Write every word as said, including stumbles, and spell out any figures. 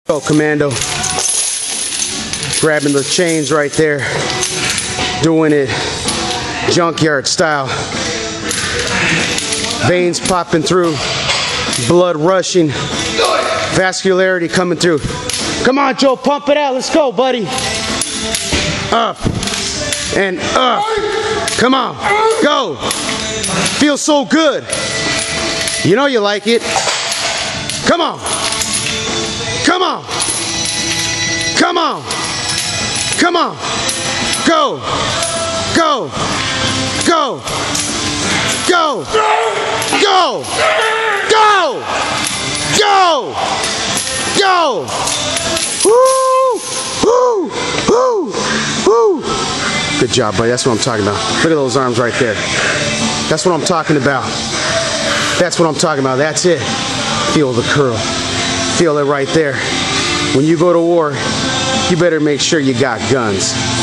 Go, Commando. Grabbing the chains right there. Doing it junkyard style. Veins popping through. Blood rushing. Vascularity coming through. Come on, Joe, pump it out. Let's go, buddy. Up. And up. Come on. Go. Feels so good. You know you like it. Come on. Come on. Come on. Come on. Go. Go. Go. Go. Go. Go. Go. Go. Woo. Woo. Woo. Woo. Good job, buddy. That's what I'm talking about. Look at those arms right there. That's what I'm talking about. That's what I'm talking about. That's it. Feel the curl. Feel it right there. When you go to war, you better make sure you got guns.